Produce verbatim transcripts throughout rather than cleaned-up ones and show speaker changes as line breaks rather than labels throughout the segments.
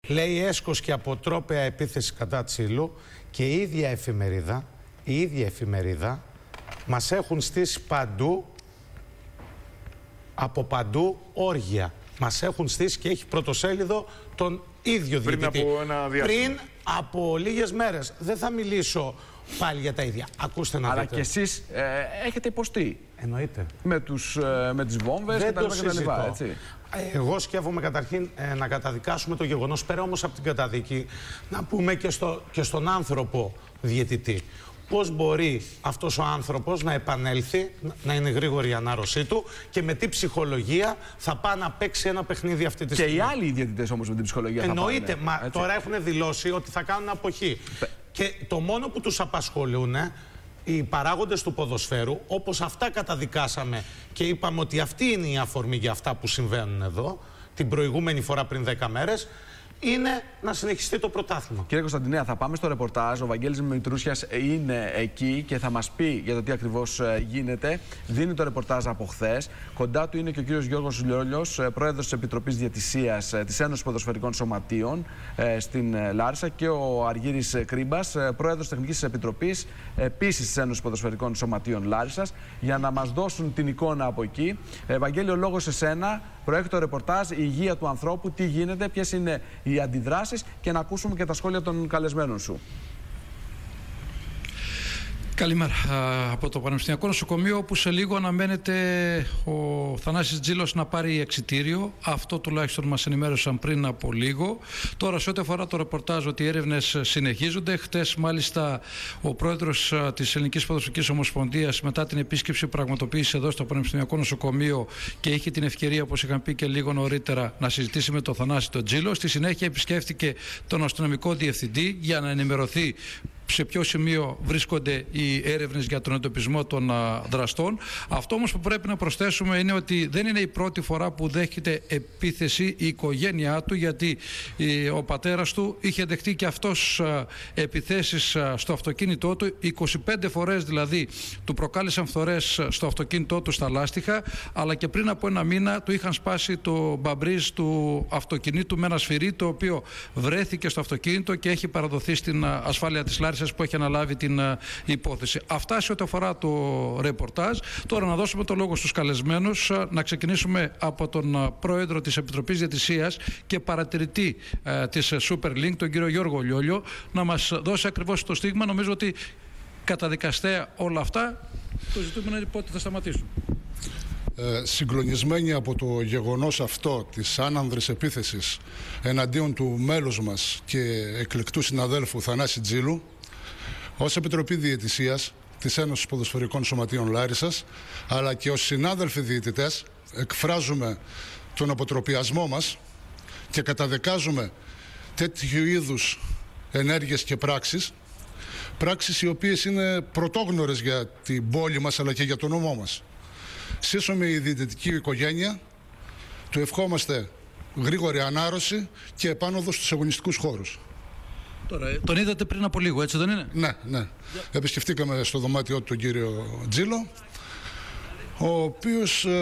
λέει έσχος και αποτρόπαια επίθεση κατά Τσίλου, και η ίδια εφημερίδα, η ίδια εφημερίδα μας έχουν στήσει παντού, από παντού, όργια. Μας έχουν στήσει και έχει πρωτοσέλιδο τον ίδιο
πριν
διαιτητή.
Από ένα διάστημα.
Πριν από λίγες μέρες. Δεν θα μιλήσω πάλι για τα ίδια. Ακούστε να
Αλλά
δείτε.
και εσείς ε, έχετε υποστεί.
Εννοείται.
Με, τους, ε, με τις βόμβες και τα λοιπά και τα λοιπά, έτσι.
Εγώ σκέφτομαι καταρχήν ε, να καταδικάσουμε το γεγονός, πέρα όμως από την καταδίκη, να πούμε και, στο, και στον άνθρωπο διαιτητή. Πώς μπορεί αυτός ο άνθρωπος να επανέλθει, να είναι γρήγορη η ανάρρωσή του και με τι ψυχολογία θα πάει να παίξει ένα παιχνίδι αυτή τη στιγμή.
Και οι άλλοι διαιτητές όμως με την ψυχολογία
εννοείται,
θα πάνε.
μα
Έτσι.
τώρα έχουν δηλώσει ότι θα κάνουν αποχή. Πε... Και το μόνο που τους απασχολούν οι παράγοντες του ποδοσφαίρου, όπως αυτά καταδικάσαμε και είπαμε ότι αυτή είναι η αφορμή για αυτά που συμβαίνουν εδώ, την προηγούμενη φορά πριν δέκα μέρες, είναι να συνεχιστεί το πρωτάθλημα.
Κύριε Κωνσταντινέα, θα πάμε στο ρεπορτάζ. Ο Βαγγέλης Μητρούσιας είναι εκεί και θα μας πει για το τι ακριβώς γίνεται. Δίνει το ρεπορτάζ από χθες. Κοντά του είναι και ο κύριος Γιώργος Λιόλιος, πρόεδρος της Επιτροπής Διαιτησίας της Ένωσης Ποδοσφαιρικών Σωματείων στην Λάρισα, και ο Αργύρης Κρίμπας, πρόεδρος Τεχνικής Επιτροπής επίσης της Ένωσης Ποδοσφαιρικών Σωματείων Λάρισσας, για να μας δώσουν την εικόνα από εκεί. Βαγγέλη, ο λόγος σε σένα. Προέχει το ρεπορτάζ, η υγεία του ανθρώπου, τι γίνεται, ποιες είναι οι αντιδράσεις, και να ακούσουμε και τα σχόλια των καλεσμένων σου.
Καλημέρα από το Πανεπιστημιακό Νοσοκομείο, όπου σε λίγο αναμένεται ο Θανάσης Τζίλος να πάρει εξιτήριο. Αυτό τουλάχιστον μας ενημέρωσαν πριν από λίγο. Τώρα, σε ό,τι αφορά το ρεπορτάζ, ότι οι έρευνες συνεχίζονται. Χτες, μάλιστα, ο πρόεδρος της Ελληνικής Ποδοσφαιρικής Ομοσπονδίας, μετά την επίσκεψη που πραγματοποίησε εδώ στο Πανεπιστημιακό Νοσοκομείο, και είχε την ευκαιρία, όπως είχαν πει και λίγο νωρίτερα, να συζητήσει με τον Θανάση τον Τζίλο. Στη συνέχεια επισκέφτηκε τον αστυνομικό διευθυντή για να ενημερωθεί σε ποιο σημείο βρίσκονται οι έρευνες για τον εντοπισμό των α, δραστών. Αυτό όμως που πρέπει να προσθέσουμε είναι ότι δεν είναι η πρώτη φορά που δέχεται επίθεση η οικογένειά του, γιατί η, ο πατέρας του είχε δεχτεί και αυτός α, επιθέσεις α, στο αυτοκίνητό του. είκοσι πέντε φορές δηλαδή του προκάλεσαν φθορές στο αυτοκίνητό του στα λάστιχα, αλλά και πριν από ένα μήνα του είχαν σπάσει το μπαμπρίζ του αυτοκινήτου με ένα σφυρί, το οποίο βρέθηκε στο αυτοκίνητο και έχει παραδοθεί στην α, ασφάλεια της Λάρισας, που έχει αναλάβει την uh, υπόθεση. Αυτά σε ό,τι αφορά το ρεπορτάζ. Τώρα να δώσουμε το λόγο στους καλεσμένους. Uh, να ξεκινήσουμε από τον uh, πρόεδρο της Επιτροπής Διαιτησίας και παρατηρητή uh, της Super League, τον κύριο Γιώργο Λιόλιο, να μας δώσει ακριβώς το στίγμα. Νομίζω ότι καταδικαστέα όλα αυτά. Το ζητούμενο είναι πότε θα σταματήσουν.
Ε, συγκλονισμένοι από το γεγονός αυτό της άνανδρης επίθεσης εναντίον του μέλους μας και εκλεκτού συναδέλφου Θανάση Τζίλου, ως Επιτροπή Διαιτησίας της Ένωσης Ποδοσφαιρικών Σωματείων Λάρισσας, αλλά και ως συνάδελφοι διαιτητές, εκφράζουμε τον αποτροπιασμό μας και καταδικάζουμε τέτοιου είδους ενέργειες και πράξεις, πράξεις οι οποίες είναι πρωτόγνωρες για την πόλη μας αλλά και για τον νομό μας. Σύσσωμε η διαιτητική οικογένεια, του ευχόμαστε γρήγορη ανάρρωση και επάνωδο στους αγωνιστικούς χώρους.
Τώρα, τον είδατε πριν από λίγο, έτσι δεν είναι?
Ναι, ναι. Yeah. Επισκεφτήκαμε στο δωμάτιό του τον κύριο Τζίλο, ο οποίος ε,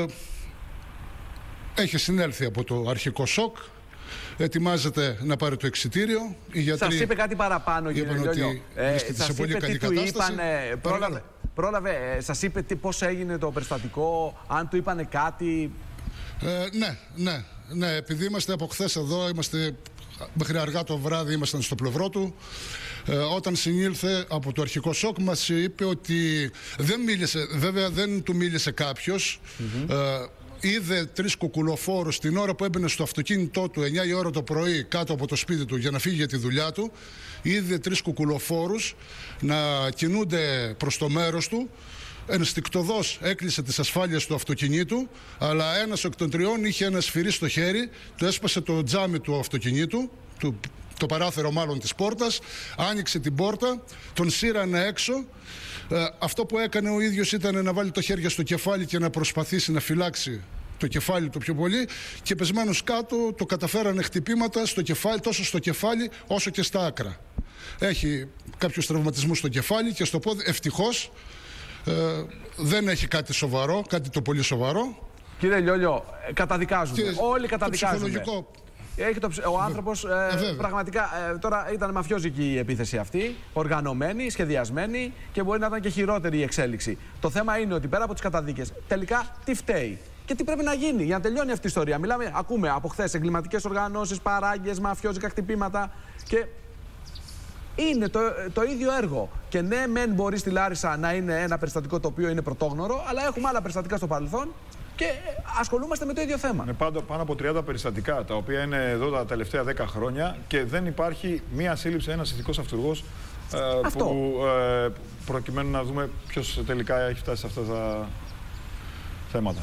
έχει συνέλθει από το αρχικό σοκ, ετοιμάζεται να πάρει το εξιτήριο. Οι γιατροί
σας είπε κάτι παραπάνω, κύριε Λιόλιο?
Ε, σας
είπε τι του είπανε, πρόλαβε, πρόλαβε ε, σας είπε τι, πώς έγινε το περιστατικό, αν του είπανε κάτι?
Ε, ναι, ναι, ναι, επειδή είμαστε από χθες εδώ, είμαστε μέχρι αργά το βράδυ, ήμασταν στο πλευρό του. Ε, όταν συνήλθε από το αρχικό σοκ, μας είπε ότι δεν μίλησε, βέβαια δεν του μίλησε κάποιος. Mm-hmm. ε, είδε τρεις κουκουλοφόρους την ώρα που έμπαινε στο αυτοκίνητό του εννιά η ώρα το πρωί κάτω από το σπίτι του για να φύγει για τη δουλειά του. Είδε τρεις κουκουλοφόρους να κινούνται προς το μέρος του. Ενστικτωδώς έκλεισε τις ασφάλειες του αυτοκινήτου, αλλά ένας εκ των τριών είχε ένα σφυρί στο χέρι, του έσπασε το τζάμι του αυτοκινήτου, του, το παράθυρο μάλλον της πόρτας, άνοιξε την πόρτα, τον σύρανε έξω. Ε, αυτό που έκανε ο ίδιος ήταν να βάλει το χέρι στο κεφάλι και να προσπαθήσει να φυλάξει το κεφάλι του πιο πολύ, και πεσμένος κάτω το καταφέρανε χτυπήματα στο κεφάλι, τόσο στο κεφάλι όσο και στα άκρα. Έχει κάποιους τραυματισμούς στο κεφάλι και στο πόδι. Ευτυχώς ε, δεν έχει κάτι σοβαρό, κάτι το πολύ σοβαρό.
Κύριε Λιόλιο, καταδικάζουμε. Και όλοι καταδικάζουμε.
Το ψυχολογικό,
έχει το, ο άνθρωπος ε, ε, πραγματικά. Ε, τώρα ήταν μαφιόζικη η επίθεση αυτή, οργανωμένη, σχεδιασμένη και μπορεί να ήταν και χειρότερη η εξέλιξη. Το θέμα είναι ότι πέρα από τις καταδίκες, τελικά τι φταίει και τι πρέπει να γίνει για να τελειώνει αυτή η ιστορία. Μιλάμε, ακούμε από χθες εγκληματικές οργανώσεις, παράγκες, μαφιόζικα χτυπήματα και. Είναι το, το ίδιο έργο. Και ναι, μεν μπορεί στη Λάρισα να είναι ένα περιστατικό το οποίο είναι πρωτόγνωρο, αλλά έχουμε άλλα περιστατικά στο παρελθόν και ασχολούμαστε με το ίδιο θέμα. Είναι
πάνω, πάνω από τριάντα περιστατικά τα οποία είναι εδώ τα τελευταία δέκα χρόνια και δεν υπάρχει μία σύλληψη, ένας ηθικός αυτούργος ε, που ε, προκειμένου να δούμε ποιος τελικά έχει φτάσει σε αυτά τα θέματα.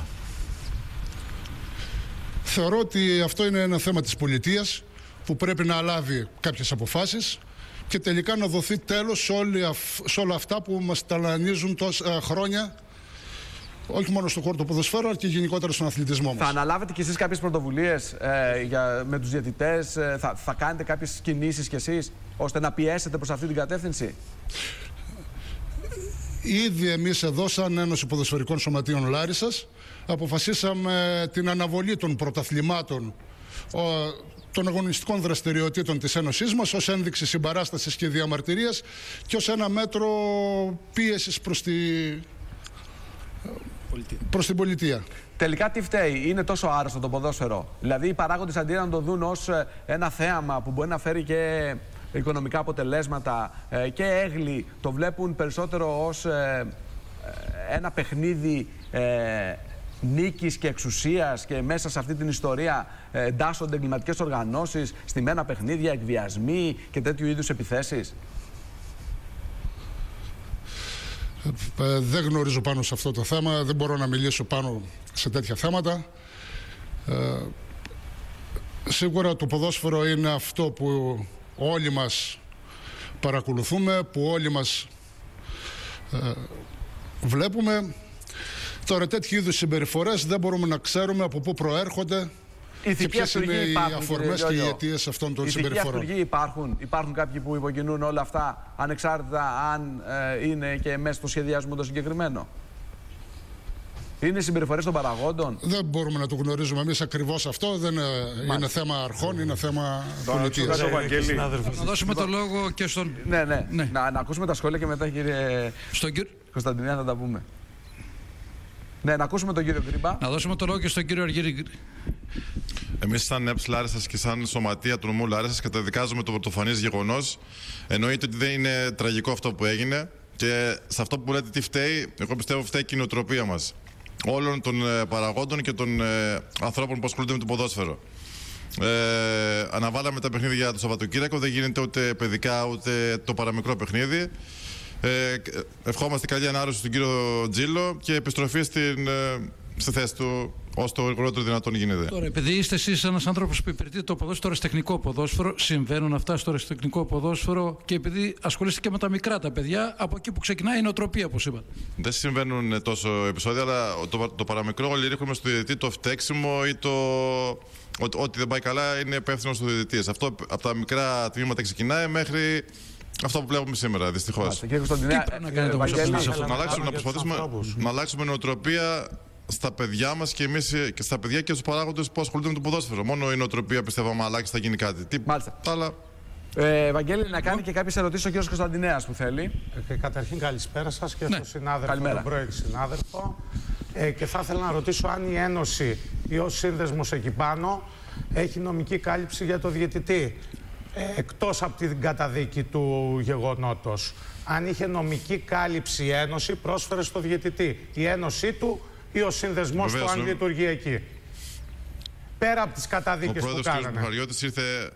Θεωρώ ότι αυτό είναι ένα θέμα της πολιτείας που πρέπει να λάβει κάποιες αποφάσεις και τελικά να δοθεί τέλος σε, σε όλα αυτά που μας ταλανίζουν τόσα χρόνια, όχι μόνο στον χώρο του ποδοσφαίρου, αλλά και γενικότερα στον αθλητισμό μας.
Θα αναλάβετε κι εσείς κάποιες πρωτοβουλίες ε, για, με τους διαιτητές, ε, θα, θα κάνετε κάποιες κινήσεις κι εσείς, ώστε να πιέσετε προς αυτή την κατεύθυνση?
Ήδη εμείς εδώ, σαν Ένωση Ποδοσφαιρικών Σωματείων Λάρισσας, αποφασίσαμε την αναβολή των πρωταθλημάτων των αγωνιστικών δραστηριοτήτων της Ένωσής μας ως ένδειξη συμπαράστασης και διαμαρτυρίας και ως ένα μέτρο πίεσης προς, τη... προς την πολιτεία.
Τελικά τι φταίει, είναι τόσο άρρωστο το ποδόσφαιρο? Δηλαδή οι παράγοντες αντί να το δουν ως ένα θέαμα που μπορεί να φέρει και οικονομικά αποτελέσματα και έγλη, το βλέπουν περισσότερο ως ένα παιχνίδι νίκης και εξουσίας και μέσα σε αυτή την ιστορία εντάσσονται εγκληματικές οργανώσεις, στημένα παιχνίδια, εκβιασμοί και τέτοιου είδους επιθέσεις.
Ε, δεν γνωρίζω πάνω σε αυτό το θέμα, δεν μπορώ να μιλήσω πάνω σε τέτοια θέματα. Ε, σίγουρα το ποδόσφαιρο είναι αυτό που όλοι μας παρακολουθούμε, που όλοι μας ε, βλέπουμε. Τώρα, τέτοιου είδους συμπεριφορές δεν μπορούμε να ξέρουμε από πού προέρχονται και ποιες είναι οι αφορμές και οι αιτίες αυτών των συμπεριφορών.
Ηθικοί υπάρχουν. Υπάρχουν κάποιοι που υποκινούν όλα αυτά, ανεξάρτητα αν ε, είναι και μέσα στο σχεδιασμό το συγκεκριμένο. Είναι συμπεριφορές των παραγόντων.
Δεν μπορούμε να το γνωρίζουμε εμείς ακριβώς αυτό. Δεν είναι, είναι θέμα αρχών, είναι θέμα πολιτείας.
Να δώσουμε το λόγο και στον...
Ναι, ναι. ναι. Να, να ακούσουμε τα σχόλια και μετά, κύριε
στον κύριο
Κωνσταντινέα, θα τα πούμε. Ναι, να ακούσουμε τον κύριο Γκρίμπα.
Να δώσουμε το λόγο και στον κύριο Αργύρη.
Εμείς, σαν ΕΠΣ Λάρισσας και σαν σωματεία του νομού Λάρισσας, καταδικάζουμε το πρωτοφανές γεγονός. Εννοείται ότι δεν είναι τραγικό αυτό που έγινε. Και σε αυτό που λέτε τι φταίει, εγώ πιστεύω φταίει και η νοοτροπία μας. Όλων των ε, παραγόντων και των ε, ανθρώπων που ασχολούνται με το ποδόσφαιρο. Ε, αναβάλαμε τα παιχνίδια για το Σαββατοκύριακο. Δεν γίνεται ούτε παιδικά ούτε το παραμικρό παιχνίδι. Ε, ευχόμαστε καλή ανάρρωση στον κύριο Τζίλο και επιστροφή στην, ε, στη θέση του όσο το γρηγορότερο δυνατόν γίνεται.
Τώρα, επειδή είστε εσείς ένας άνθρωπος που υπηρετεί το ποδόσφαιρο, το αεραστεχνικό ποδόσφαιρο, συμβαίνουν αυτά στο αεραστεχνικό ποδόσφαιρο και επειδή ασχολείστε και με τα μικρά τα παιδιά, από εκεί που ξεκινάει η νοοτροπία, όπως είπατε.
Δεν συμβαίνουν τόσο επεισόδια, αλλά το, το παραμικρό όλοι ρίχνουμε στο διαιτητή το φταίξιμο ή το. Ότι, ότι δεν πάει καλά είναι υπεύθυνο του διαιτητή. Αυτό από τα μικρά τμήματα ξεκινάει μέχρι. Αυτό που βλέπουμε σήμερα, δυστυχώς.
Κύριε Κωνσταντινέα,
να κάνετε όπως
να, να, να προσπαθήσουμε να αλλάξουμε νοοτροπία στα παιδιά μας και εμείς και στα παιδιά και στους παράγοντες που ασχολούνται με το ποδόσφαιρο. Μόνο η νοοτροπία πιστεύω άμα αλλάξει θα γίνει κάτι. Τι,
Μάλιστα.
Αλλά...
Ε, Βαγγέλη, να κάνει και κάποιες ερωτήσεις ο κύριος Κωνσταντινέας που θέλει.
Ε, καταρχήν καλησπέρα σας και
ναι.
στον συνάδελφο,
Καλημέρα.
τον πρώην συνάδελφο. Ε, και θα ήθελα να ρωτήσω αν η Ένωση ή ο σύνδεσμος εκεί πάνω έχει νομική κάλυψη για το διαιτητή. Ε, εκτός από την καταδίκη του γεγονότος. Αν είχε νομική κάλυψη η Ένωση, πρόσφερε στο διαιτητή. Η Ένωσή του ή ο σύνδεσμός του, αν λειτουργεί εκεί. Πέρα από τις καταδίκες που κάνανε.
Ήρθε...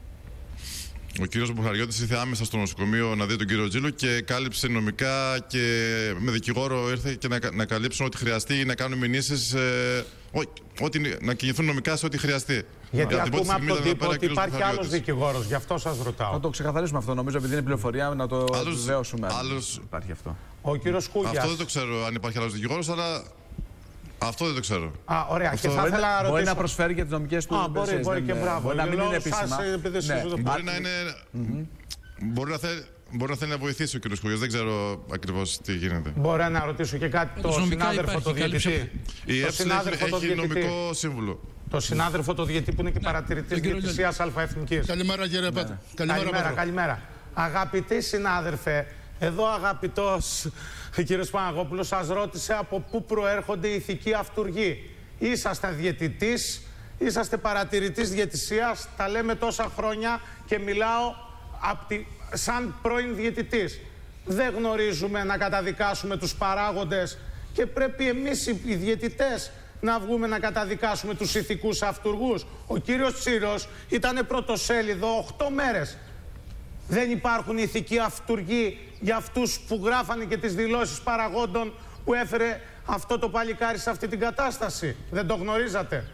Ο κύριος Μπουχαριώτης ήρθε άμεσα στο νοσοκομείο να δει τον κύριο Τζίλο και κάλυψε νομικά και με δικηγόρο ήρθε και να, να καλύψουν ό,τι χρειαστεί ή να κάνουν μηνύσεις, ε, ό,τι, να κινηθούν νομικά σε ό,τι χρειαστεί.
Γιατί ακούμε από τον τύπο ότι υπάρχει άλλος δικηγόρος, γι' αυτό σας ρωτάω.
Θα το ξεκαθαρίσουμε αυτό, νομίζω, επειδή είναι πληροφορία, να το βεβαιώσουμε.
Άλλος...
Υπάρχει αυτό.
Ο κύριος Κούγιας.
Αυτό δεν το ξέρω αν υπάρχει άλλος δικηγόρος, αλλά αυτό δεν το ξέρω.
Α, ωραία.
Αυτό...
Και θα ήθελα να ρωτήσω...
Μπορεί να προσφέρει και τις νομικές του
υπηρεσίες. Μπορεί, μπορεί και μπράβο.
Μπορεί να μην είναι επίσημα.
Ναι. Μπορεί να είναι... Mm-hmm. Μπορεί να θέλει... Μπορεί να θέλει να βοηθήσει ο κ. Κούγιας, δεν ξέρω ακριβώς τι γίνεται.
Μπορεί να ρωτήσω και κάτι το συνάδελφο το διαιτητή.
Η ΕΠΣ έχει, έχει νομικό σύμβουλο.
Το συνάδελφο, το διαιτητή που είναι και ναι, παρατηρητής διαιτησίας Αλφαεθνικής.
Καλημέρα, κύριε Πέτρο.
Ναι. Καλημέρα, καλημέρα, καλημέρα. Αγαπητοί συνάδελφε, εδώ αγαπητός κύριος Παναγόπουλος σας ρώτησε από πού προέρχονται οι ηθικοί αυτουργοί. Είσαστε διαιτητής, είσαστε παρατηρητής διαιτησίας, τα λέμε τόσα χρόνια και μιλάω απ τη, σαν πρώην διαιτητής. Δεν γνωρίζουμε να καταδικάσουμε τους παράγοντες και πρέπει εμείς οι διαιτητές να βγούμε να καταδικάσουμε τους ηθικούς αυτουργούς. Ο κύριος Τσίρος ήταν πρωτοσέλιδο οκτώ μέρες. Δεν υπάρχουν ηθικοί αυτουργοί για αυτούς που γράφανε και τις δηλώσεις παραγόντων που έφερε αυτό το παλικάρι σε αυτή την κατάσταση. Δεν το γνωρίζατε?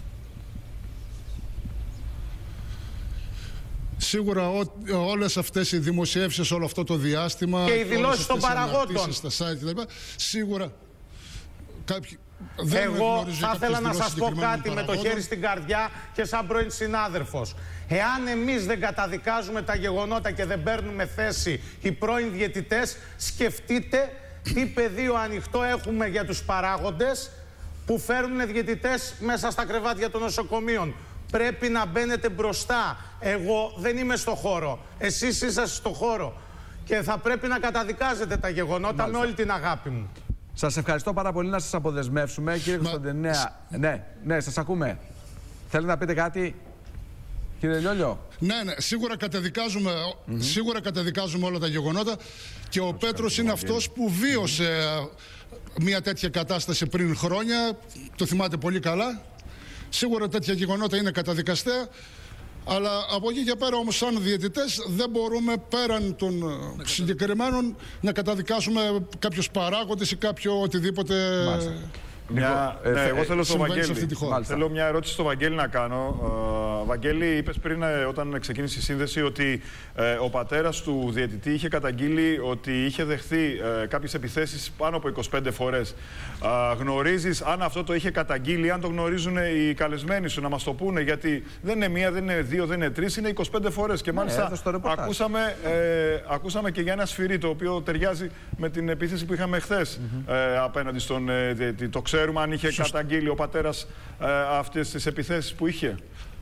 Σίγουρα ό, όλες αυτές οι δημοσιεύσεις όλο αυτό το διάστημα
και οι δηλώσεις των παραγόντων
στα site, σίγουρα κάποιοι...
Εγώ θα ήθελα να σας πω κάτι με το χέρι στην καρδιά και σαν πρώην συνάδελφος. Εάν εμείς δεν καταδικάζουμε τα γεγονότα και δεν παίρνουμε θέση οι πρώην διαιτητές, σκεφτείτε τι πεδίο ανοιχτό έχουμε για τους παράγοντες που φέρνουν διαιτητές μέσα στα κρεβάτια των νοσοκομείων. Πρέπει να μπαίνετε μπροστά. Εγώ δεν είμαι στο χώρο. Εσείς είσαστε στο χώρο. Και θα πρέπει να καταδικάζετε τα γεγονότα. Μάλιστα. Με όλη την αγάπη μου.
Σας ευχαριστώ πάρα πολύ, να σας αποδεσμεύσουμε. Κύριε Μα... Κωνσταντινέα, ναι, ναι, σας ακούμε. Θέλετε να πείτε κάτι, κύριε Λιόλιο?
Ναι, ναι, σίγουρα καταδικάζουμε, mm-hmm. σίγουρα καταδικάζουμε όλα τα γεγονότα και ο Πέτρος είναι αυτός που βίωσε mm-hmm. μια τέτοια κατάσταση πριν χρόνια, το θυμάται πολύ καλά. Σίγουρα τέτοια γεγονότα είναι καταδικαστέα. Αλλά από εκεί και πέρα όμως σαν διαιτητές δεν μπορούμε πέραν των να συγκεκριμένων να καταδικάσουμε κάποιους παράγοντες ή κάποιο οτιδήποτε. Μάλιστα.
Μια, ναι, ε, εγώ θέλω, στο Βαγγέλη, θέλω μια ερώτηση στο Βαγγέλη να κάνω. Uh, Βαγγέλη, είπες πριν ε, όταν ξεκίνησε η σύνδεση ότι ε, ο πατέρας του διαιτητή είχε καταγγείλει ότι είχε δεχθεί ε, κάποιες επιθέσεις πάνω από είκοσι πέντε φορές. Uh, γνωρίζεις αν αυτό το είχε καταγγείλει, αν το γνωρίζουν οι καλεσμένοι σου, να μας το πούνε? Γιατί δεν είναι μία, δεν είναι δύο, δεν είναι τρεις, είναι είκοσι πέντε φορές. Και μάλιστα ναι, ακούσαμε, ε, ακούσαμε και για ένα σφυρί το οποίο ταιριάζει με την επίθεση που είχαμε χθες mm-hmm. ε, απέναντι στον ε, διαιτητή. Το ξέρουμε αν είχε Σωστή. καταγγείλει ο πατέρας ε, αυτές τις επιθέσεις που είχε?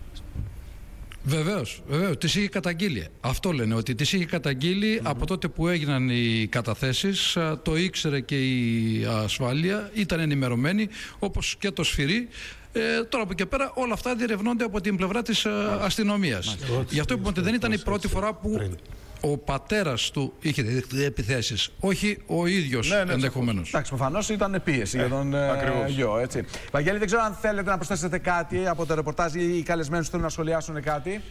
Βεβαίως, βεβαίως, τις είχε καταγγείλει. Αυτό λένε, ότι τις είχε καταγγείλει mm-hmm. από τότε που έγιναν οι καταθέσεις. Το ήξερε και η ασφάλεια, ήταν ενημερωμένη, όπως και το σφυρί. Ε, τώρα από εκεί πέρα όλα αυτά διερευνώνται από την πλευρά της mm-hmm. αστυνομίας. Mm-hmm. Γι' αυτό είπαμε ότι δεν ήταν η πρώτη φορά που ο πατέρας του είχε δεχτεί επιθέσεις, όχι ο ίδιος ναι, ναι, ενδεχομένως.
Εντάξει, προφανώς ήταν πίεση ε, για τον ε, γιο, έτσι. Βαγγέλη, δεν ξέρω αν θέλετε να προσθέσετε κάτι από το ρεπορτάζ ή οι καλεσμένοι θέλουν να σχολιάσουν κάτι.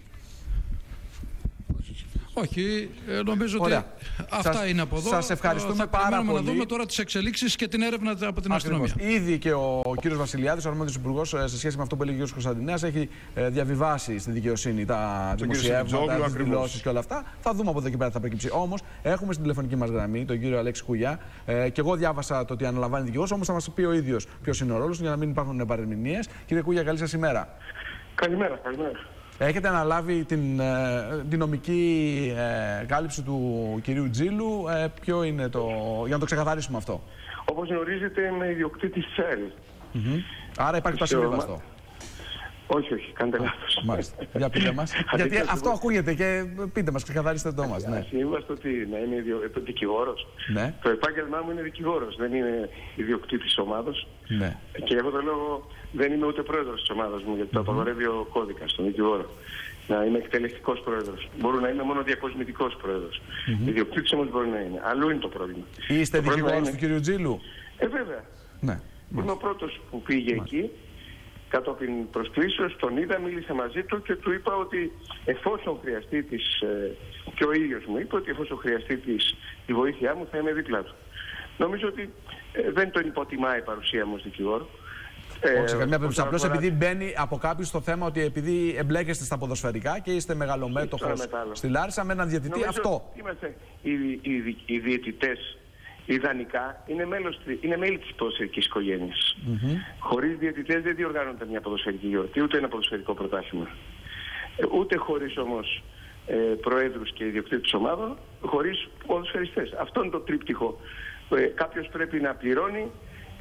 Όχι, ε, νομίζω Ωραία. ότι αυτά σας, είναι από εδώ.
Σας ευχαριστούμε
θα
πάρα πολύ.
Να δούμε τώρα τις εξελίξεις και την έρευνα από την Ακριβώς. αστυνομία.
Ήδη και ο, ο κύριος Βασιλιάδης, ο αρμόδιος υπουργός, σε σχέση με αυτό που έλεγε ο κύριος Κωνσταντινέας, έχει ε, διαβιβάσει στη δικαιοσύνη τα δημοσιεύματα, τις δηλώσεις και όλα αυτά. Θα δούμε από εδώ και πέρα τι θα προκύψει. Όμως, έχουμε στην τηλεφωνική μας γραμμή τον κύριο Αλέξη Κουγιά. Ε, και εγώ διάβασα το ότι αναλαμβάνει δικηγόρος, όμως θα μας πει ο ίδιος ποιος είναι ο ρόλος για να μην υπάρχουν παρερμηνίες. Κύριε Κουγιά, καλή σας ημέρα.
Καλημέρα, καλημέρα.
Έχετε αναλάβει την, την νομική ε, κάλυψη του κυρίου Τζίλου. Ε, ποιο είναι το... για να το ξεκαθαρίσουμε αυτό.
Όπως γνωρίζετε, είμαι ιδιοκτήτης της ΕΛ.
Mm-hmm. Άρα υπάρχει το ασύμβαστο.
Όχι, όχι, κάντε λάθος.
Μάλιστα. Για πείτε μας. Γιατί αυτό ακούγεται και πείτε μας, ξεκαθαρίστε το μας. Ναι.
Ασύμβαστο τι είναι, είναι ιδιο... δικηγόρος.
Ναι.
Το επάγγελμά μου είναι δικηγόρος, δεν είναι ιδιοκτήτης της ομάδος.
Ναι. Και
για αυτόν τον λόγο δεν είμαι ούτε πρόεδρος της ομάδας μου, γιατί mm-hmm. το απαγορεύει ο κώδικας στον δικηγόρο. Να είμαι εκτελεστικός πρόεδρος. Μπορώ να είμαι μόνο διακοσμητικός πρόεδρος. Mm-hmm. Ιδιοκτήτης όμως μπορεί να είναι. Αλλού είναι το πρόβλημα.
Είστε δικηγόρος
είναι...
του κυρίου Τζίλου?
Ε, βέβαια.
Ναι.
Είμαι ο πρώτος που πήγε Μάλιστα. εκεί. Κατόπιν προσκλήσεως τον είδα, μίλησα μαζί του και του είπα ότι εφόσον χρειαστεί της, και ο ίδιος μου είπε ότι εφόσον χρειαστεί της, τη βοήθειά μου θα είμαι δίπλα του. Νομίζω ότι ε, δεν τον υποτιμάει η παρουσία μου ως δικηγόρο.
Όχι, καμία περίπτωση. Απλώς επειδή μπαίνει από κάποιους στο θέμα ότι επειδή εμπλέκεστε στα ποδοσφαιρικά και είστε μεγαλομέτωχος στη Λάρισα με έναν διαιτητή, νομίζω αυτό.
Είμαστε οι, οι, οι διαιτητές. Ιδανικά είναι, μέλος, είναι μέλη της ποδοσφαιρικής οικογένειας. Mm-hmm. Χωρίς διαιτητές δεν διοργάνονται μια ποδοσφαιρική γιορτή, ούτε ένα ποδοσφαιρικό πρωτάθλημα. Ε, ούτε χωρίς όμως ε, προέδρους και ιδιοκτήτες ομάδων, χωρίς ποδοσφαιριστές. Αυτό είναι το τρίπτυχο. Ε, κάποιος πρέπει να πληρώνει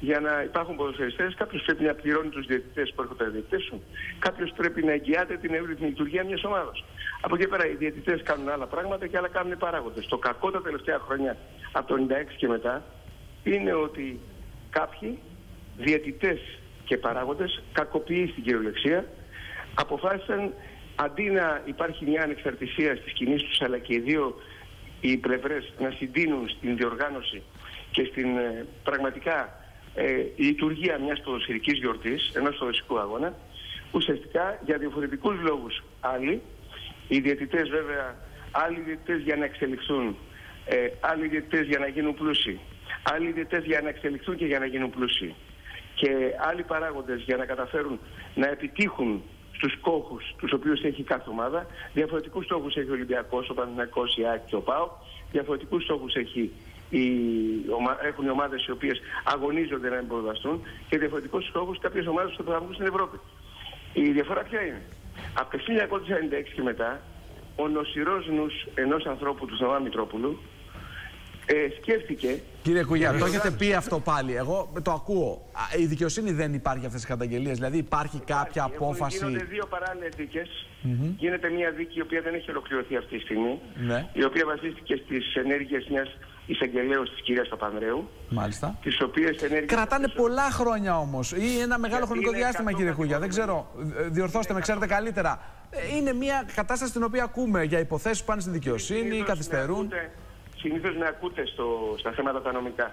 για να υπάρχουν ποδοσφαιριστές, κάποιος πρέπει να πληρώνει τους διαιτητές που έρχονται να διαιτητήσουν, κάποιος πρέπει να εγγυάται την εύρυθμη λειτουργία μιας ομάδας. Από εκεί πέρα οι διαιτητές κάνουν άλλα πράγματα και άλλα κάνουν οι παράγοντες. Το κακό τα τελευταία χρόνια, από το ενενήντα έξι και μετά, είναι ότι κάποιοι διαιτητές και παράγοντες, κακοποιεί στην κυριολεξία, αποφάσισαν αντί να υπάρχει μια ανεξαρτησία στις κινήσεις τους, αλλά και οι δύο οι πλευρές να συντείνουν στην διοργάνωση και στην ε, πραγματικά ε, λειτουργία μιας ποδοσφαιρικής γιορτής, ενός ποδοσφαιρικού αγώνα, ουσιαστικά για διαφορετικούς λόγους άλλοι, οι διαιτητές βέβαια, άλλοι διαιτητές για να εξελιχθούν, ε, άλλοι διαιτητές για να γίνουν πλούσιοι, άλλοι διαιτητές για να εξελιχθούν και για να γίνουν πλούσιοι, και άλλοι παράγοντες για να καταφέρουν να επιτύχουν στους στόχους τους οποίους έχει κάθε ομάδα. Διαφορετικούς στόχους έχει ο Ολυμπιακός, ο Παναθηναϊκός, η ΑΕΚ και ο ΠΑΟΚ. Διαφορετικούς στόχους έχει οι, έχουν οι ομάδες οι οποίες αγωνίζονται να εμποδιστούν, και διαφορετικούς στόχους κάποιες ομάδες που θα βγουν στην Ευρώπη. Η διαφορά ποια είναι? Από το χίλια εννιακόσια ενενήντα έξι και μετά, ο νοσηρός νους ενός ανθρώπου του Θωμά Μητρόπουλου Ε, σκέφτηκε.
Κύριε Κουγιά, το έχετε πει αυτό πάλι. Εγώ το ακούω. Η δικαιοσύνη δεν υπάρχει αυτές τις καταγγελίες. Δηλαδή υπάρχει κάποια
υπάρχει.
απόφαση.
Γίνονται δύο παράλληλες δίκες.
Mm-hmm.
Γίνεται μια δίκη η οποία δεν έχει ολοκληρωθεί αυτή τη στιγμή.
Ναι.
Η οποία βασίστηκε στις ενέργειες μιας εισαγγελέως της κυρίας Παπανδρέου.
Μάλιστα.
Τις οποίες ενέργειες.
Κρατάνε πολλά χρόνια όμως. Ή ένα μεγάλο χρονικό διάστημα, κύριε Κουγιά. Δεν ξέρω. Διορθώστε με, ξέρετε καλύτερα. Είναι μια κατάσταση την οποία ακούμε για υποθέσεις που πάνε στη δικαιοσύνη, καθυστερούν.
Συνήθως να ακούτε στο, στα θέματα τα νομικά.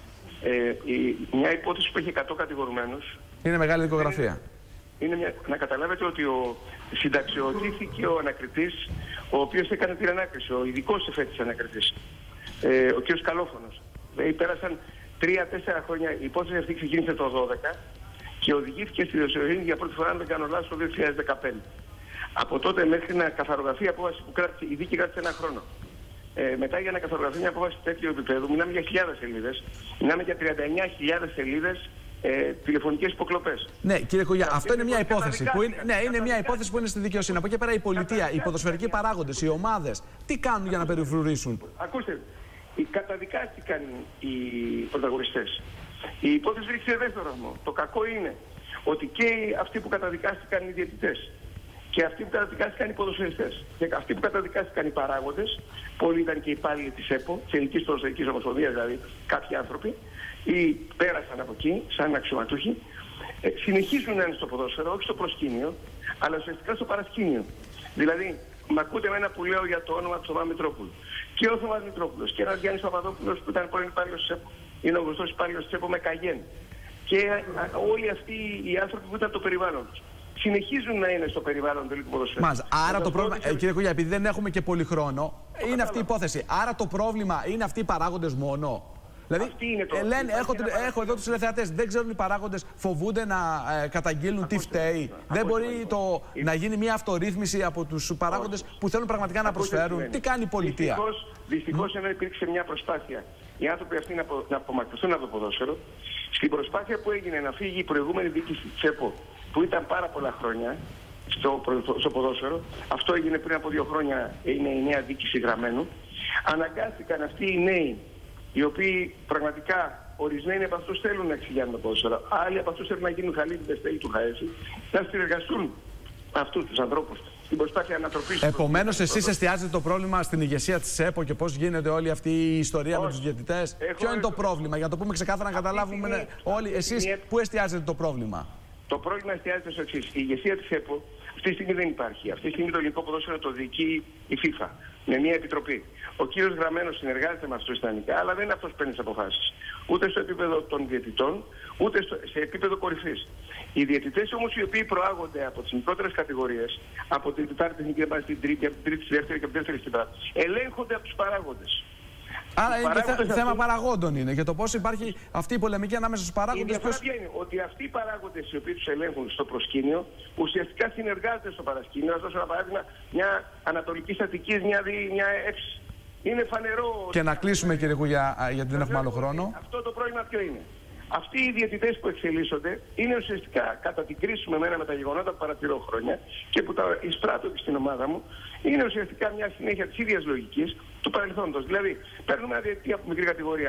Ε, η, μια υπόθεση που έχει εκατό κατηγορουμένους.
Είναι μεγάλη δικογραφία.
Είναι, είναι μια, να καταλάβετε ότι ο, συνταξιοδοτήθηκε ο ανακριτής, ο οποίος έκανε την ανάκριση, ο ειδικός εφέτης ανακριτής, ε, ο κ. Καλόφωνος. Δηλαδή πέρασαν τρία-τέσσερα χρόνια, η υπόθεση αυτή ξεκίνησε το δώδεκα και οδηγήθηκε στη δικαιοσύνη για πρώτη φορά, αν δεν κάνω λάθος, το δύο χιλιάδες δεκαπέντε. Από τότε μέχρι να καθαρογραφεί η απόφαση που κράτησε, η δίκη κράτησε ένα χρόνο. Ε, μετά για να καθορκωθεί μια απόφαση τέτοιου επίπεδου, μιλάμε για χιλιάδες σελίδες, μιλάμε για τριάντα εννιά χιλιάδες σελίδες ε, τηλεφωνικές υποκλοπές.
Ναι, κύριε Κουγιά, αυτό είναι μια υπόθεση που είναι, ναι, είναι μια υπόθεση που είναι στη δικαιοσύνη. Από εκεί πέρα η πολιτεία, οι ποδοσφαιρικοί παράγοντες, οι ομάδες, τι κάνουν για να περιφρουρήσουν?
Ακούστε, καταδικάστηκαν οι πρωταγωνιστές. Η υπόθεση βρίσκεται σε δεύτερο βαθμό. Το κακό είναι ότι και αυτοί που καταδικάστηκαν οι διαιτητές, και αυτοί που καταδικάστηκαν οι ποδοσφαιριστές, και αυτοί που καταδικάστηκαν οι παράγοντες, πολλοί ήταν και οι υπάλληλοι της ΕΠΟ, της Ελληνικής Ποδοσφαιρικής Ομοσπονδίας, δηλαδή κάποιοι άνθρωποι, ή πέρασαν από εκεί, σαν αξιωματούχοι, ε, συνεχίζουν να είναι στο ποδόσφαιρο, όχι στο προσκήνιο, αλλά ουσιαστικά στο παρασκήνιο. Δηλαδή, μ' ακούτε εμένα που λέω για το όνομα του Θωμά Μητρόπουλου. Και ο Θωμάς Μητρόπουλος και ένας Γιάννης Παπαδόπουλος που ήταν πρώην υπάλληλος της ΕΠΟ, είναι ο γνωστός υπάλληλος της ΕΠΟ με Καγέν. Και α, όλοι αυτοί οι άνθρωποι που ήταν το περιβάλλον τους συνεχίζουν να είναι στο περιβάλλον του ελληνικού ποδοσφαίρου. Μάλιστα.
Άρα το πρόβλημα, ε, κύριε Κουγιά, επειδή δεν έχουμε και πολύ χρόνο, είναι κατάλαβα. Αυτή η υπόθεση. Άρα το πρόβλημα είναι αυτοί οι παράγοντες μόνο. Δηλαδή, ε, λένε, έχω, έχω εδώ τους τηλεθεατές, δεν ξέρουν οι παράγοντες, φοβούνται να ε, καταγγείλουν τι φταίει. Δεν μπορεί το, να γίνει μια αυτορύθμιση από τους παράγοντες που θέλουν πραγματικά να προσφέρουν. Τι κάνει η πολιτεία?
Δυστυχώς, δυστυχώς ενώ υπήρξε μια προσπάθεια οι άνθρωποι αυτοί να, απο, να απομακρυνθούν από το ποδόσφαιρο, στην προσπάθεια που έγινε να φύγει η προηγούμενη διοίκηση της ΕΠΟ, που ήταν πάρα πολλά χρόνια στο, στο ποδόσφαιρο, αυτό έγινε πριν από δύο χρόνια, είναι η νέα διοίκηση Γραμμένου, αναγκάστηκαν αυτοί οι νέοι, οι οποίοι πραγματικά ορισμένοι από αυτούς θέλουν να εξηγιάνουν το ποδόσφαιρο, άλλοι από αυτούς θέλουν να γίνουν χαλίδες τέλη του ΧΑΕΣΥ, να συνεργαστούν αυτούς τους ανθρώπους στην προσπάθεια ανατροπής.
Επομένως, εσείς εστιάζετε το πρόβλημα στην ηγεσία της ΕΠΟ και πώς γίνεται όλη αυτή η ιστορία Όχι. με τους διαιτητές. Έχω... Ποιο είναι το πρόβλημα, για να το πούμε ξεκάθαρα, να καταλάβουμε στιγμή, όλοι. Εσείς η... πού εστιάζετε το πρόβλημα?
Το πρόβλημα εστιάζεται στο εξής. Η ηγεσία της ΕΠΟ αυτή τη στιγμή δεν υπάρχει. Αυτή τη στιγμή το ελληνικό ποδόσφαιρο το διοικεί η FIFA με μια επιτροπή. Ο κύριος Γραμμένος συνεργάζεται με αυτούς στα ελληνικά, αλλά δεν είναι αυτός που παίρνει τις αποφάσεις. Ούτε στο επίπεδο των διαιτητών, ούτε στο, σε επίπεδο κορυφής. Οι διαιτητές όμως, οι οποίοι προάγονται από τις μικρότερες κατηγορίες, από την τετάρτη εθνική έμβαση στην τρίτη, από την τρίτη στη δεύτερη και από την δεύτερη στην πράξη, ελέγχονται από τους παράγοντες.
Άρα είναι και θε, θέμα παραγόντων είναι και το πώς υπάρχει αυτή η πολεμική ανάμεσα στους παράγοντες.
Η διαφορά ποιος... είναι ότι αυτοί οι παράγοντες οι οποίοι τους ελέγχουν στο προσκήνιο ουσιαστικά συνεργάζονται στο παρασκήνιο. Να δώσω ένα παράδειγμα, μια ανατολική στατική, μια, μια έψη. Είναι φανερό.
Και να κλείσουμε, κύριε Κουγιά, γιατί δεν έχουμε άλλο χρόνο.
Αυτό το πρόβλημα ποιο είναι? Αυτοί οι διαιτητές που εξελίσσονται είναι ουσιαστικά, κατά την κρίση με μένα με τα γεγονότα που παρατηρώ χρόνια και που τα εισπράττω και στην ομάδα μου, είναι ουσιαστικά μια συνέχεια της ίδιας λογικής του παρελθόντος. Δηλαδή, παίρνουμε ένα διαιτητή από μικρή κατηγορία,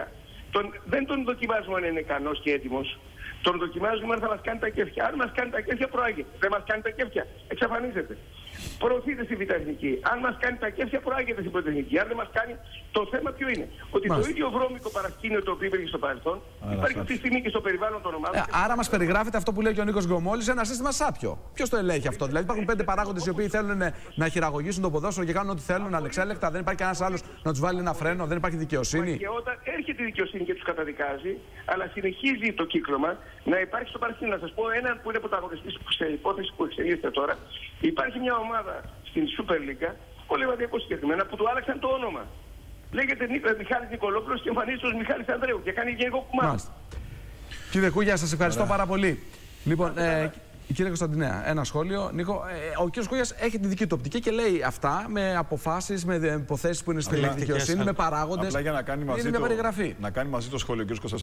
τον, δεν τον δοκιμάζουμε αν είναι ικανός και έτοιμος. Τον δοκιμάζουμε αν θα μας κάνει τα κέφια. Αν μας κάνει τα κέφια, προάγεται. Δεν μας κάνει τα κέφια, εξαφανίζεται. Προωθείται στη Β' Εθνική. Αν μας κάνει τα κέφια, προάγεται στην Πρώτη Εθνική. Αν δεν μας κάνει, το θέμα ποιο είναι? Ότι Μάλιστα. το ίδιο βρώμικο παρασκήνιο το οποίο υπήρχε στο παρελθόν, Άρα, υπάρχει αυτή τη στιγμή και στο περιβάλλον των ομάδων.
Ε, άρα μας περιγράφεται αυτό που λέει και ο Νίκος Γκομόλης, ένα σύστημα σάπιο. Ποιος το ελέγχει αυτό? Δηλαδή υπάρχουν πέντε παράγοντες οι οποίοι θέλουν να χειραγωγήσουν το ποδόσφαιρο και κάνουν ό,τι θέλουν ανεξέλεκτα. Δεν υπάρχει κανένας άλλος να τους βάλει ένα φρένο, δεν υπάρχει δικαιοσύνη.
Και όταν έρχεται η δικαιοσύνη και τους καταδικάζει, αλλά συνεχίζει το κύκλωμα να υπάρχει στο παρασκήνιο. Να σας πω έναν που είναι πρωταγωνιστής σε υπόθεση που εξελίσσεται τώρα. Υπάρχει μια ομάδα στην Super League, ο Λεβαδιακός συγκεκριμένα, που του άλλαξαν το όνομα. Λέγεται Μιχάλης Νικολόπουλος και εμφανίζεται ως Μιχάλης Ανδρέου και κάνει γενικό κουμά.
Κύριε Κούγια, σας ευχαριστώ Ωραία. πάρα πολύ. Λοιπόν, ε, κύριε Κωνσταντινέα, ένα σχόλιο. Νίκο, ε, ο κύριος Κούγιας έχει τη δική του οπτική και λέει αυτά με αποφάσεις, με υποθέσεις που είναι στη δικαιοσύνη, με παράγοντες.
Απλά για να κάνει μαζί,
είναι μια περιγραφή.
Να κάνει μαζί το σχόλιο ο κύριος Κωνσταντινέας.